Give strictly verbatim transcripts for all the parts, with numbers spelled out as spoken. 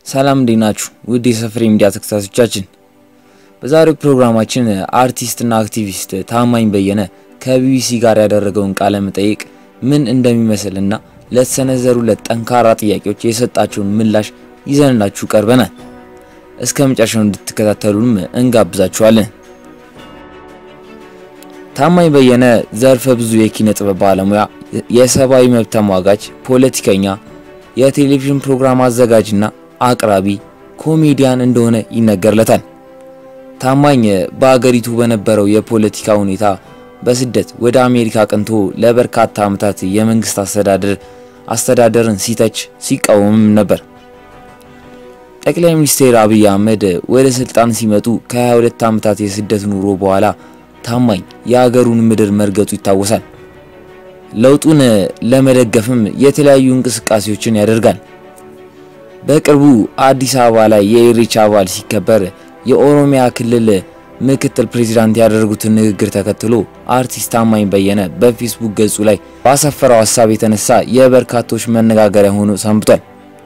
ሰላም እንዴናችሁ ውድ የሰፈሬ ሚዲያ ተከታታዮቻችን በዛሬው ፕሮግራማችን አርቲስትና አክቲቪስት ታማኝ በየነ ከቢቢሲ ጋር ያደረገውን ቃለ መጠይቅ ምን እንደሚመስልና ለተሰነዘሩለት ጠንካራ ጥያቄዎች የሰጣቸውን ምላሽ ይዘንላችሁ ቀርበናል። እስከመጨረሻው እንድትከታተሉን እንጋብዛችኋለን። ታማኝ በየነ ዘርፈ ብዙ የኪነ ጥበብ ባለሙያ፣ የሰብአዊ መብት ተሟጋች፣ ፖለቲከኛ፣ የቴሌቪዥን ፕሮግራም አዘጋጅና አቅራቢ ኮሜዲያን እንደሆነ ይነገርለታል። ታማኝ በአገሪቱ በነበረው የፖለቲካ ሁኔታ በስደት ወደ አሜሪካ ቀንቶ ለበርካታ ዓመታት የመንግስት አስተዳደር አስተዳደርን ሲተች ሲቃወም ነበር። ጠቅላይ ሚኒስትር አብይ አህመድ ወደ ስልጣን ሲመጡ ከ22 ዓመታት የስደት ኑሮ በኋላ ታማኝ የአገሩን ምድር መርገጡ ይታወሳል። ለውጡን ለመደገፍም የተለያዩ እንቅስቃሴዎችን ያደርጋል። በቅርቡ አዲስ አበባ ላይ የኢሬቻ በዓል ሲከበር የኦሮሚያ ክልል ምክትል ፕሬዝዳንት ያደረጉትን ንግግር ተከትሎ አርቲስት ታማኝ በየነ በፌስቡክ ገጹ ላይ ባሰፈረው ሐሳብ የተነሳ የበርካቶች መነጋገሪያ ሆኖ ሰንብቷል።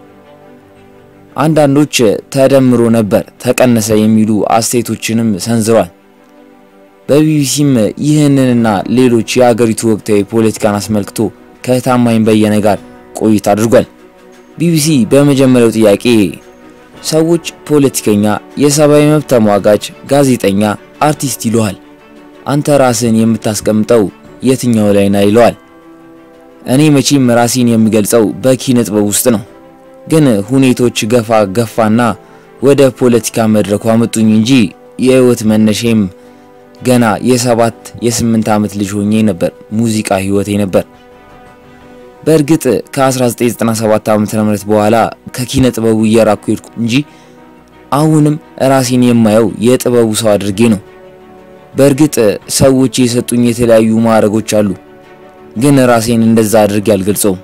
አንዳንዶች ተደምሮ ነበር ተቀነሰ የሚሉ አስተያየቶችንም ሰንዝረዋል። በቢቢሲም ይህንንና ሌሎች የአገሪቱ ወቅታዊ ፖለቲካን አስመልክቶ ከታማኝ በየነ ጋር ቆይታ አድርጓል። ቢቢሲ በመጀመሪያው ጥያቄ ሰዎች ፖለቲከኛ፣ የሰብአዊ መብት ተሟጋች፣ ጋዜጠኛ፣ አርቲስት ይሉሃል፣ አንተ ራስን የምታስቀምጠው የትኛው ላይ ነው ይለዋል። እኔ መቼም ራሴን የሚገልጸው በኪነ ጥበብ ውስጥ ነው፣ ግን ሁኔቶች ገፋ ገፋና ወደ ፖለቲካ መድረኩ አመጡኝ እንጂ የህይወት መነሻም ገና የሰባት የስምንት ዓመት ልጅ ሆኜ ነበር። ሙዚቃ ህይወቴ ነበር። በእርግጥ ከ1997 ዓመተ ምህረት በኋላ ከኪነ ጥበቡ እየራኩ ሄድኩ እንጂ አሁንም ራሴን የማየው የጥበቡ ሰው አድርጌ ነው። በእርግጥ ሰዎች የሰጡኝ የተለያዩ ማዕረጎች አሉ፣ ግን ራሴን እንደዛ አድርጌ አልገልጸውም።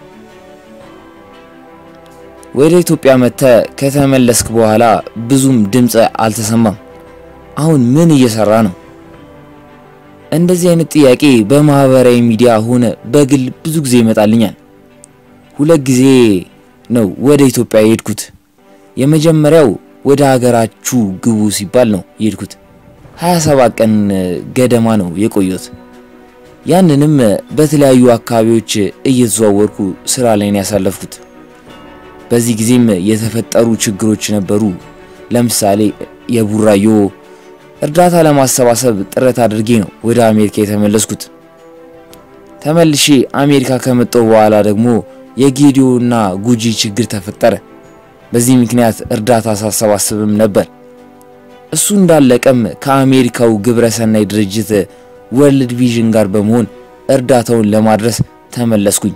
ወደ ኢትዮጵያ መተ ከተመለስክ በኋላ ብዙም ድምጽ አልተሰማም። አሁን ምን እየሰራ ነው? እንደዚህ አይነት ጥያቄ በማህበራዊ ሚዲያ ሆነ በግል ብዙ ጊዜ ይመጣልኛል። ሁለት ጊዜ ነው ወደ ኢትዮጵያ የሄድኩት። የመጀመሪያው ወደ ሀገራችሁ ግቡ ሲባል ነው የሄድኩት። ሃያ ሰባት ቀን ገደማ ነው የቆየሁት። ያንንም በተለያዩ አካባቢዎች እየተዘዋወርኩ ስራ ላይ ነው ያሳለፍኩት። በዚህ ጊዜም የተፈጠሩ ችግሮች ነበሩ። ለምሳሌ የቡራዮ እርዳታ ለማሰባሰብ ጥረት አድርጌ ነው ወደ አሜሪካ የተመለስኩት። ተመልሼ አሜሪካ ከመጣሁ በኋላ ደግሞ የጌዲዮና ጉጂ ችግር ተፈጠረ። በዚህ ምክንያት እርዳታ ሳሰባስብም ነበር። እሱ እንዳለቀም ከአሜሪካው ግብረሰናይ ድርጅት ወርልድ ቪዥን ጋር በመሆን እርዳታውን ለማድረስ ተመለስኩኝ።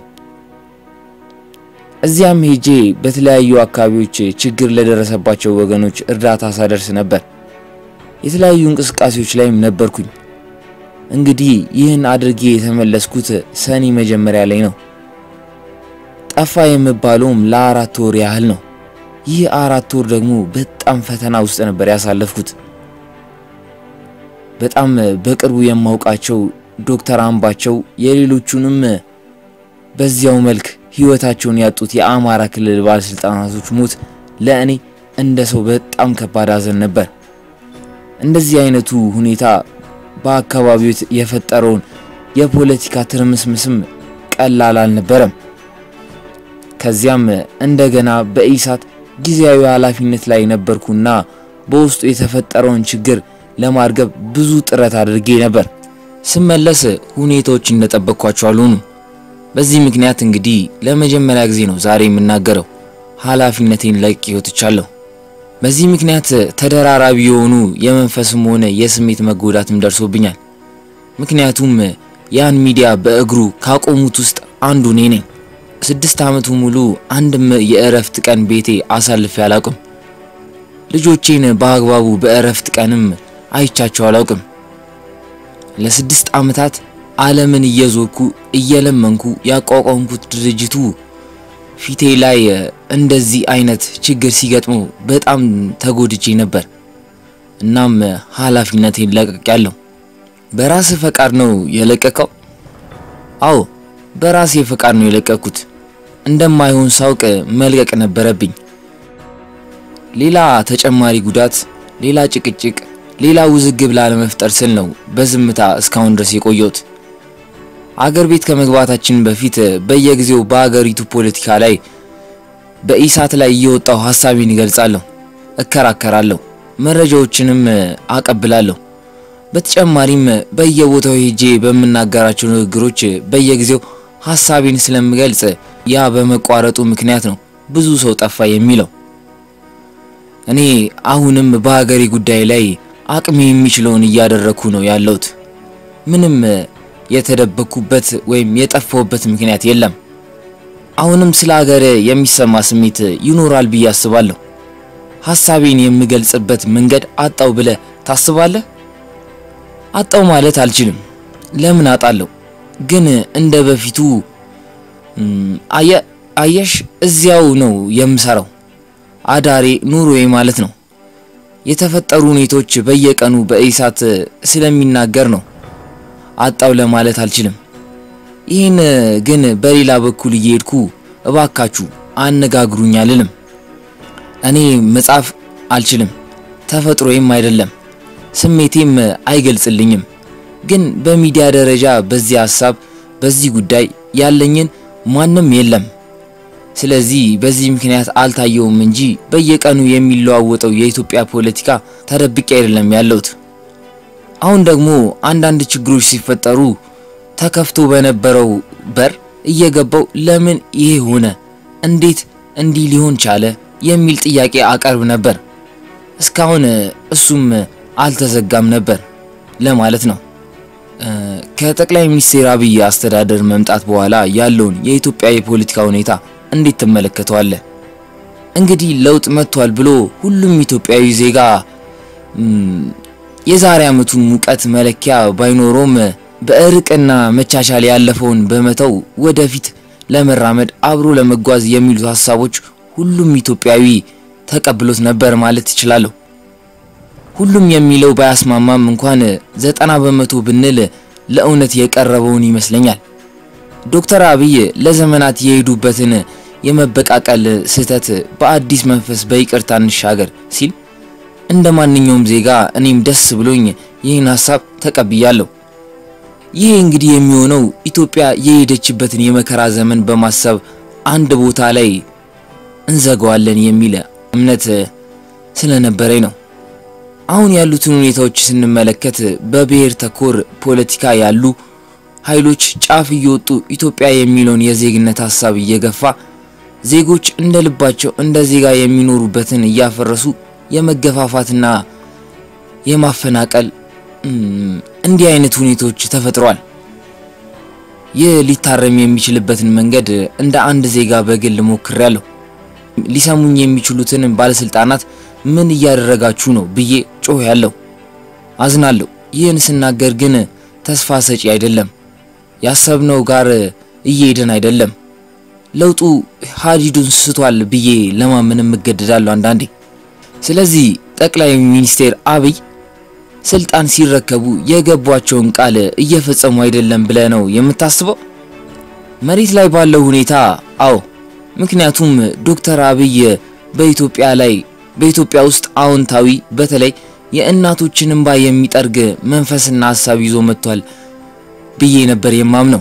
እዚያም ሄጄ በተለያዩ አካባቢዎች ችግር ለደረሰባቸው ወገኖች እርዳታ ሳደርስ ነበር። የተለያዩ እንቅስቃሴዎች ላይም ነበርኩኝ። እንግዲህ ይህን አድርጌ የተመለስኩት ሰኔ መጀመሪያ ላይ ነው። ጠፋ የምባለውም ለአራት ወር ያህል ነው። ይህ አራት ወር ደግሞ በጣም ፈተና ውስጥ ነበር ያሳለፍኩት። በጣም በቅርቡ የማውቃቸው ዶክተር አምባቸው የሌሎቹንም በዚያው መልክ ህይወታቸውን ያጡት የአማራ ክልል ባለስልጣናቶች ሞት ለእኔ እንደ ሰው በጣም ከባድ ሐዘን ነበር። እንደዚህ አይነቱ ሁኔታ በአካባቢው የፈጠረውን የፖለቲካ ትርምስምስም ቀላል አልነበረም። ከዚያም እንደገና በኢሳት ጊዜያዊ ኃላፊነት ላይ ነበርኩና በውስጡ የተፈጠረውን ችግር ለማርገብ ብዙ ጥረት አድርጌ ነበር። ስመለስ ሁኔታዎች እንደጠበቅኳቸው አልሆኑም። በዚህ ምክንያት እንግዲህ ለመጀመሪያ ጊዜ ነው ዛሬ የምናገረው ኃላፊነቴን ለቅቄ ወጥቻለሁ። በዚህ ምክንያት ተደራራቢ የሆኑ የመንፈስም ሆነ የስሜት መጎዳትም ደርሶብኛል። ምክንያቱም ያን ሚዲያ በእግሩ ካቆሙት ውስጥ አንዱ ነኝ ነኝ። ስድስት ዓመቱ ሙሉ አንድም የእረፍት ቀን ቤቴ አሳልፌ አላውቅም። ልጆቼን በአግባቡ በእረፍት ቀንም አይቻቸው አላውቅም። ለስድስት ዓመታት ዓለምን እየዞርኩ እየለመንኩ ያቋቋምኩት ድርጅቱ ፊቴ ላይ እንደዚህ አይነት ችግር ሲገጥመው በጣም ተጎድቼ ነበር። እናም ኃላፊነቴን ለቅቄያለሁ። በራስ ፈቃድ ነው የለቀቀው? አዎ በራሴ ፈቃድ ነው የለቀኩት። እንደማይሆን ሳውቅ መልቀቅ ነበረብኝ። ሌላ ተጨማሪ ጉዳት፣ ሌላ ጭቅጭቅ፣ ሌላ ውዝግብ ላለመፍጠር ስል ነው በዝምታ እስካሁን ድረስ የቆየሁት። አገር ቤት ከመግባታችን በፊት በየጊዜው በአገሪቱ ፖለቲካ ላይ በኢሳት ላይ እየወጣው ሐሳቤን ይገልጻለሁ፣ እከራከራለሁ፣ መረጃዎችንም አቀብላለሁ። በተጨማሪም በየቦታው ሄጄ በመናገራቸው ንግግሮች በየጊዜው ሐሳቤን ስለምገልጽ ያ በመቋረጡ ምክንያት ነው ብዙ ሰው ጠፋ የሚለው። እኔ አሁንም በአገሬ ጉዳይ ላይ አቅሜ የሚችለውን እያደረኩ ነው ያለሁት። ምንም የተደበኩበት ወይም የጠፋሁበት ምክንያት የለም። አሁንም ስለ አገሬ የሚሰማ ስሜት ይኖራል ብዬ አስባለሁ። ሐሳቤን የምገልጽበት መንገድ አጣው ብለ ታስባለህ? አጣው ማለት አልችልም። ለምን አጣለሁ? ግን እንደ በፊቱ አየ አየሽ እዚያው ነው የምሰራው። አዳሬ ኑሮዬ ማለት ነው። የተፈጠሩ ሁኔታዎች በየቀኑ በኢሳት ስለሚናገር ነው አጣው ለማለት አልችልም። ይሄን ግን በሌላ በኩል እየሄድኩ እባካችሁ አነጋግሩኝ አልልም። እኔ መጻፍ አልችልም፣ ተፈጥሮዬም አይደለም፣ ስሜቴም አይገልጽልኝም። ግን በሚዲያ ደረጃ በዚህ ሐሳብ በዚህ ጉዳይ ያለኝን ማንም የለም። ስለዚህ በዚህ ምክንያት አልታየውም እንጂ በየቀኑ የሚለዋወጠው የኢትዮጵያ ፖለቲካ ተደብቄ አይደለም ያለሁት። አሁን ደግሞ አንዳንድ ችግሮች ሲፈጠሩ ተከፍቶ በነበረው በር እየገባው ለምን ይሄ ሆነ፣ እንዴት እንዲህ ሊሆን ቻለ የሚል ጥያቄ አቀርብ ነበር። እስካሁን እሱም አልተዘጋም ነበር ለማለት ነው። ከጠቅላይ ሚኒስትር አብይ አስተዳደር መምጣት በኋላ ያለውን የኢትዮጵያ የፖለቲካ ሁኔታ እንዴት ተመለከተዋለህ? እንግዲህ ለውጥ መጥቷል ብሎ ሁሉም ኢትዮጵያዊ ዜጋ የዛሬ አመቱን ሙቀት መለኪያ ባይኖሮም በእርቅና መቻቻል ያለፈውን በመተው ወደፊት ለመራመድ አብሮ ለመጓዝ የሚሉት ሐሳቦች ሁሉም ኢትዮጵያዊ ተቀብሎት ነበር ማለት ይችላል። ሁሉም የሚለው ባያስማማም እንኳን ዘጠና በመቶ ብንል ለእውነት የቀረበውን ይመስለኛል። ዶክተር አብይ ለዘመናት የሄዱበትን የመበቃቀል ስህተት በአዲስ መንፈስ በይቅርታ እንሻገር ሲል እንደማንኛውም ዜጋ እኔም ደስ ብሎኝ ይህን ሐሳብ ተቀብያለሁ። ይሄ እንግዲህ የሚሆነው ኢትዮጵያ የሄደችበትን የመከራ ዘመን በማሰብ አንድ ቦታ ላይ እንዘጋዋለን የሚል እምነት ስለነበረኝ ነው። አሁን ያሉትን ሁኔታዎች ስንመለከት በብሔር ተኮር ፖለቲካ ያሉ ኃይሎች ጫፍ እየወጡ ኢትዮጵያ የሚለውን የዜግነት ሐሳብ እየገፋ ዜጎች እንደልባቸው እንደ ዜጋ የሚኖሩበትን እያፈረሱ የመገፋፋትና የማፈናቀል እንዲህ አይነት ሁኔታዎች ተፈጥሯል። ይህ ሊታረም የሚችልበትን መንገድ እንደ አንድ ዜጋ በግል ሞክሬያለሁ። ሊሰሙኝ የሚችሉትን ባለስልጣናት ምን እያደረጋችሁ ነው ብዬ ጮህ ያለው አዝናለሁ። ይህን ስናገር ግን ተስፋ ሰጪ አይደለም። ያሰብነው ጋር እየሄድን አይደለም። ለውጡ ሀዲዱን ስቷል ብዬ ለማመንም እገደዳለሁ አንዳንዴ። ስለዚህ ጠቅላይ ሚኒስትር አብይ ስልጣን ሲረከቡ የገቧቸውን ቃል እየፈጸሙ አይደለም ብለ ነው የምታስበው? መሬት ላይ ባለው ሁኔታ አዎ። ምክንያቱም ዶክተር አብይ በኢትዮጵያ ላይ በኢትዮጵያ ውስጥ አዎንታዊ በተለይ የእናቶችን እንባ የሚጠርግ መንፈስና ሐሳብ ይዞ መጥቷል ብዬ ነበር የማምነው።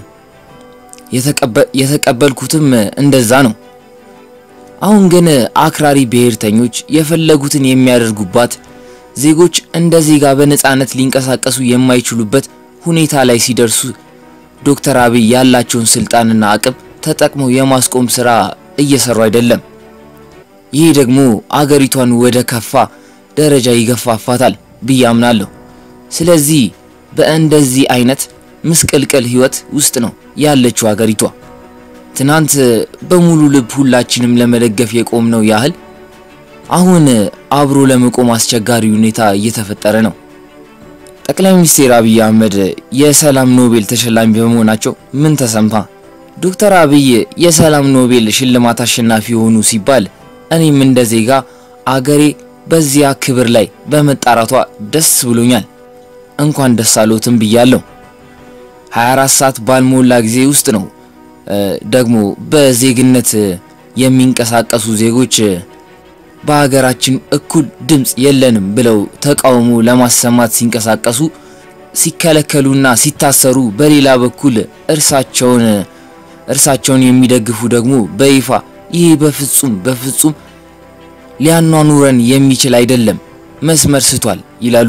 የተቀበልኩትም እንደዛ ነው። አሁን ግን አክራሪ ብሔርተኞች የፈለጉትን የሚያደርጉባት ዜጎች እንደ ዜጋ በነጻነት ሊንቀሳቀሱ የማይችሉበት ሁኔታ ላይ ሲደርሱ ዶክተር አብይ ያላቸውን ስልጣንና አቅም ተጠቅመው የማስቆም ስራ እየሰሩ አይደለም። ይሄ ደግሞ አገሪቷን ወደ ከፋ ደረጃ ይገፋፋታል ብዬ አምናለሁ። ስለዚህ በእንደዚህ አይነት ምስቅልቅል ህይወት ውስጥ ነው ያለችው አገሪቷ። ትናንት በሙሉ ልብ ሁላችንም ለመደገፍ የቆምነው ያህል አሁን አብሮ ለመቆም አስቸጋሪ ሁኔታ እየተፈጠረ ነው። ጠቅላይ ሚኒስትር አብይ አህመድ የሰላም ኖቤል ተሸላሚ በመሆናቸው ምን ተሰማ? ዶክተር አብይ የሰላም ኖቤል ሽልማት አሸናፊ ሆኑ ሲባል እኔም እንደ ዜጋ አገሬ በዚያ ክብር ላይ በመጣራቷ ደስ ብሎኛል። እንኳን ደስ አሎትም ብያለሁ። ሃያ አራት ሰዓት ባልሞላ ጊዜ ውስጥ ነው ደግሞ በዜግነት የሚንቀሳቀሱ ዜጎች በአገራችን እኩል ድምጽ የለንም ብለው ተቃውሞ ለማሰማት ሲንቀሳቀሱ ሲከለከሉና ሲታሰሩ በሌላ በኩል እርሳቸውን እርሳቸውን የሚደግፉ ደግሞ በይፋ ይህ በፍጹም በፍጹም ሊያኗኑረን የሚችል አይደለም መስመር ስቷል ይላሉ።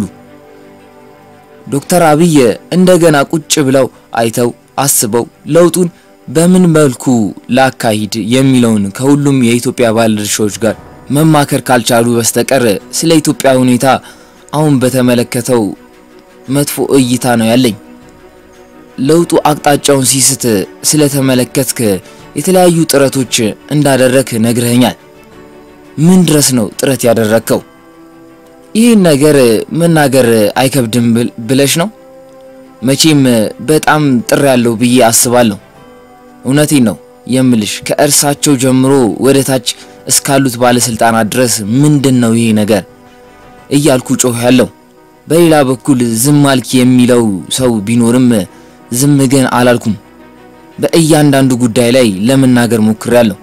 ዶክተር አብይ እንደገና ቁጭ ብለው አይተው አስበው ለውጡን በምን መልኩ ላካሂድ የሚለውን ከሁሉም የኢትዮጵያ ባለድርሻዎች ጋር መማከር ካልቻሉ በስተቀር ስለ ኢትዮጵያ ሁኔታ አሁን በተመለከተው መጥፎ እይታ ነው ያለኝ። ለውጡ አቅጣጫውን ሲስት ስለተመለከትክ የተለያዩ ጥረቶች እንዳደረክ ነግረኛል። ምን ድረስ ነው ጥረት ያደረከው? ይህን ነገር መናገር አይከብድም ብለሽ ነው? መቼም በጣም ጥር ያለው ብዬ አስባለሁ። እውነቴን ነው የምልሽ ከእርሳቸው ጀምሮ ወደ ታች እስካሉት ባለስልጣናት ድረስ ምንድነው ይሄ ነገር እያልኩ ጮህ ያለው። በሌላ በኩል ዝም አልክ የሚለው ሰው ቢኖርም ዝም ግን አላልኩም። በእያንዳንዱ ጉዳይ ላይ ለመናገር ሞክሬያለሁ።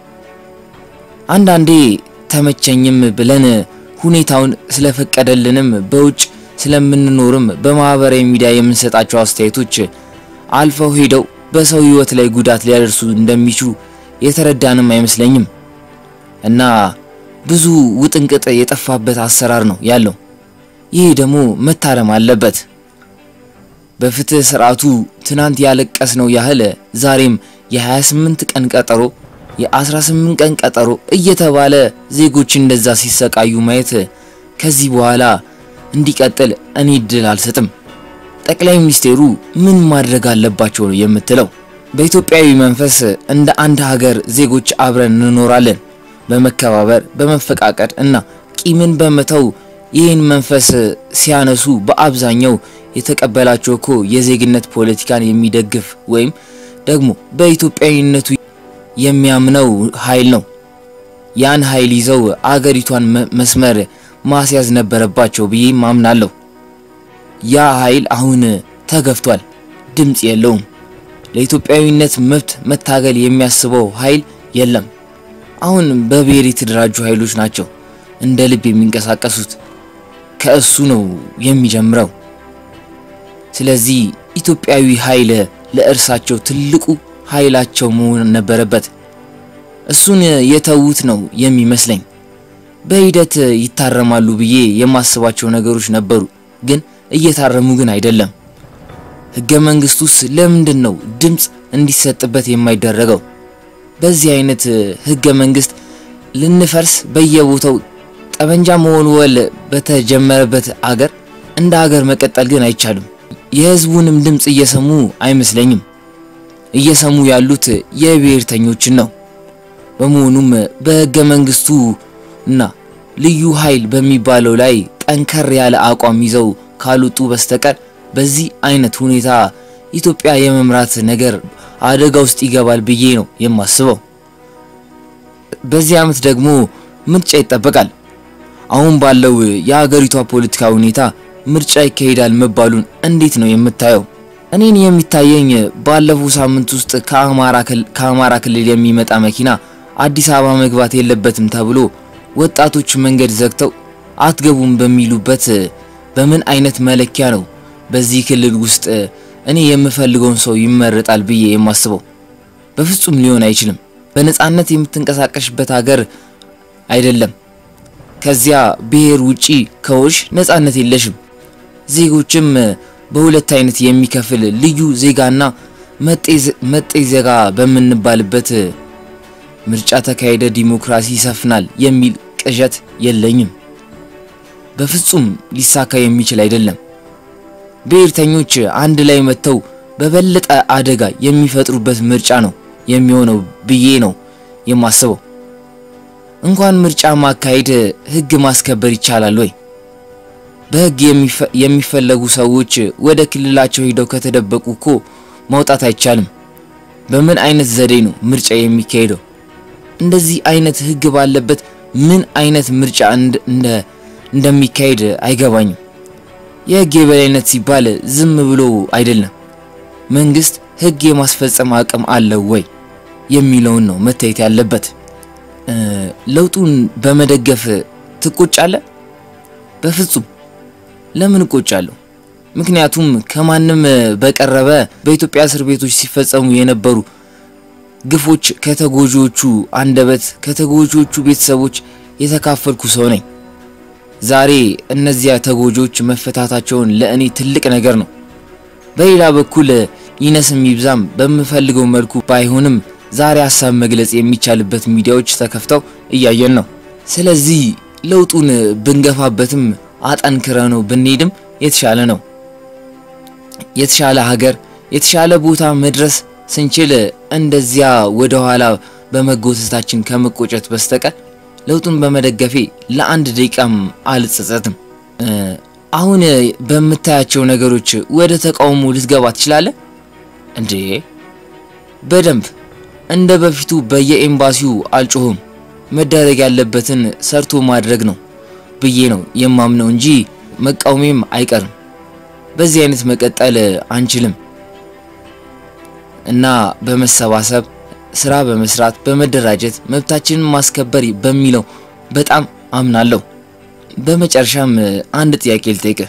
አንዳንዴ ተመቸኝም ብለን ሁኔታውን ስለፈቀደልንም በውጭ ስለምንኖርም በማህበራዊ ሚዲያ የምንሰጣቸው አስተያየቶች አልፈው ሄደው በሰው ህይወት ላይ ጉዳት ሊያደርሱ እንደሚችሉ የተረዳንም አይመስለኝም እና ብዙ ውጥንቅጥ የጠፋበት አሰራር ነው ያለው። ይህ ደግሞ መታረም አለበት። በፍትህ ስርዓቱ ትናንት ያለቀስነው ያህል ዛሬም የ28 ቀን ቀጠሮ የ18 ቀን ቀጠሮ እየተባለ ዜጎች እንደዛ ሲሰቃዩ ማየት ከዚህ በኋላ እንዲቀጥል እኔ ድል አልሰጥም። ጠቅላይ ሚኒስቴሩ ምን ማድረግ አለባቸው ነው የምትለው? በኢትዮጵያዊ መንፈስ እንደ አንድ ሀገር ዜጎች አብረን እንኖራለን በመከባበር በመፈቃቀር እና ቂምን በመተው ይህን መንፈስ ሲያነሱ በአብዛኛው የተቀበላቸው እኮ የዜግነት ፖለቲካን የሚደግፍ ወይም ደግሞ በኢትዮጵያዊነቱ የሚያምነው ኃይል ነው። ያን ኃይል ይዘው አገሪቷን መስመር ማስያዝ ነበረባቸው ብዬ ማምናለሁ። ያ ኃይል አሁን ተገፍቷል፣ ድምጽ የለውም። ለኢትዮጵያዊነት መብት መታገል የሚያስበው ኃይል የለም። አሁን በብሔር የተደራጁ ኃይሎች ናቸው እንደ ልብ የሚንቀሳቀሱት። ከእሱ ነው የሚጀምረው። ስለዚህ ኢትዮጵያዊ ኃይል ለእርሳቸው ትልቁ ኃይላቸው መሆን ነበረበት። እሱን የተውት ነው የሚመስለኝ። በሂደት ይታረማሉ ብዬ የማስባቸው ነገሮች ነበሩ፣ ግን እየታረሙ ግን አይደለም። ህገ መንግስቱስ ለምንድን ነው ድምጽ እንዲሰጥበት የማይደረገው? በዚህ አይነት ህገ መንግስት ልንፈርስ በየቦታው ጠበንጃ መወልወል በተጀመረበት አገር እንደ ሀገር መቀጠል ግን አይቻልም። የህዝቡንም ድምጽ እየሰሙ አይመስለኝም። እየሰሙ ያሉት የብሔርተኞችን ነው። በመሆኑም በህገ መንግስቱ እና ልዩ ኃይል በሚባለው ላይ ጠንከር ያለ አቋም ይዘው ካልወጡ በስተቀር በዚህ አይነት ሁኔታ ኢትዮጵያ የመምራት ነገር አደጋ ውስጥ ይገባል ብዬ ነው የማስበው። በዚህ አመት ደግሞ ምርጫ ይጠበቃል። አሁን ባለው የሀገሪቷ ፖለቲካ ሁኔታ ምርጫ ይካሄዳል መባሉን እንዴት ነው የምታየው? እኔን የሚታየኝ ባለፈው ሳምንት ውስጥ ከአማራ ከአማራ ክልል የሚመጣ መኪና አዲስ አበባ መግባት የለበትም ተብሎ ወጣቶች መንገድ ዘግተው አትገቡም በሚሉበት በምን አይነት መለኪያ ነው በዚህ ክልል ውስጥ እኔ የምፈልገውን ሰው ይመረጣል ብዬ የማስበው? በፍጹም ሊሆን አይችልም። በነጻነት የምትንቀሳቀሽበት ሀገር አይደለም። ከዚያ ብሔር ውጪ ከሆሽ ነጻነት የለሽም። ዜጎችም በሁለት አይነት የሚከፍል ልዩ ዜጋና መጤ ዜጋ በመንባልበት ምርጫ ተካሄደ ዲሞክራሲ ይሰፍናል የሚል ቅዠት የለኝም። በፍጹም ሊሳካ የሚችል አይደለም። ብሔርተኞች አንድ ላይ መተው በበለጠ አደጋ የሚፈጥሩበት ምርጫ ነው የሚሆነው ብዬ ነው የማስበው። እንኳን ምርጫ ማካሄድ ህግ ማስከበር ይቻላል ወይ? በህግ የሚፈለጉ ሰዎች ወደ ክልላቸው ሄደው ከተደበቁ እኮ ማውጣት አይቻልም። በምን አይነት ዘዴ ነው ምርጫ የሚካሄደው? እንደዚህ አይነት ህግ ባለበት ምን አይነት ምርጫ እንደ እንደሚካሄድ አይገባኝም። የህግ የበላይነት ሲባል ዝም ብሎ አይደለም። መንግስት ህግ የማስፈጸም አቅም አለው ወይ የሚለው ነው መታየት ያለበት። ለውጡን በመደገፍ ትቆጫለህ? በፍጹም ለምን እቆጫለሁ? ምክንያቱም ከማንም በቀረበ በኢትዮጵያ እስር ቤቶች ሲፈጸሙ የነበሩ ግፎች ከተጎጆቹ አንደበት ከተጎጆቹ ቤተሰቦች የተካፈልኩ ሰው ነኝ። ዛሬ እነዚያ ተጎጆች መፈታታቸውን ለእኔ ትልቅ ነገር ነው። በሌላ በኩል ይነስም ይብዛም በመፈልገው መልኩ ባይሆንም ዛሬ ሐሳብ መግለጽ የሚቻልበት ሚዲያዎች ተከፍተው እያየን ነው። ስለዚህ ለውጡን ብንገፋበትም አጠንክረነው ብንሄድም የተሻለ ነው። የተሻለ ሀገር የተሻለ ቦታ መድረስ ስንችል እንደዚያ ወደ ኋላ በመጎተታችን ከመቆጨት በስተቀር ለውጡን በመደገፌ ለአንድ ደቂቃም አልጸጸትም። አሁን በመታያቸው ነገሮች ወደ ተቃውሞ ልትገባ ትችላለህ እንዴ? በደንብ እንደ በፊቱ በየኤምባሲው አልጮህም። መደረግ ያለበትን ሰርቶ ማድረግ ነው ብዬ ነው የማምነው እንጂ መቃወሜም አይቀርም። በዚህ አይነት መቀጠል አንችልም እና በመሰባሰብ ስራ በመስራት በመደራጀት መብታችንን ማስከበር በሚለው በጣም አምናለሁ። በመጨረሻም አንድ ጥያቄ ልጠይቅህ።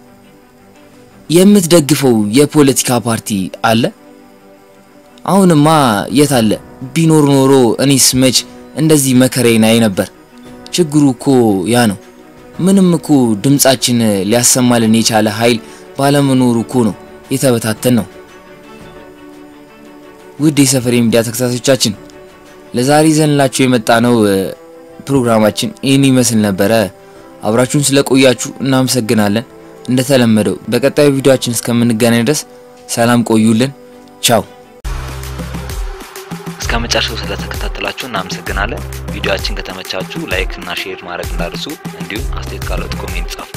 የምትደግፈው የፖለቲካ ፓርቲ አለ? አሁንማ የት አለ? ቢኖር ኖሮ እኔስ መች እንደዚህ መከራዬን አይ ነበር። ችግሩ እኮ ያ ነው። ምንም እኮ ድምጻችን ሊያሰማልን የቻለ ኃይል ባለመኖሩ እኮ ነው የተበታተን ነው። ውድ የሰፈሬ ሚዲያ ተከታታዮቻችን ለዛሬ ዘንላችሁ የመጣነው ፕሮግራማችን ይህን ይመስል ነበር። አብራችሁን ስለቆያችሁ እናመሰግናለን። እንደተለመደው በቀጣዩ ቪዲዮአችን እስከምንገናኝ ድረስ ሰላም ቆዩልን። ቻው። እስከመጨረሻው ስለተከታተላችሁ እናመሰግናለን። ቪዲዮአችን ከተመቻችሁ ላይክ እና ሼር ማድረግ እንዳትረሱ። እንዲሁም አስተያየት ካላችሁ ኮሜንት ጻፉ።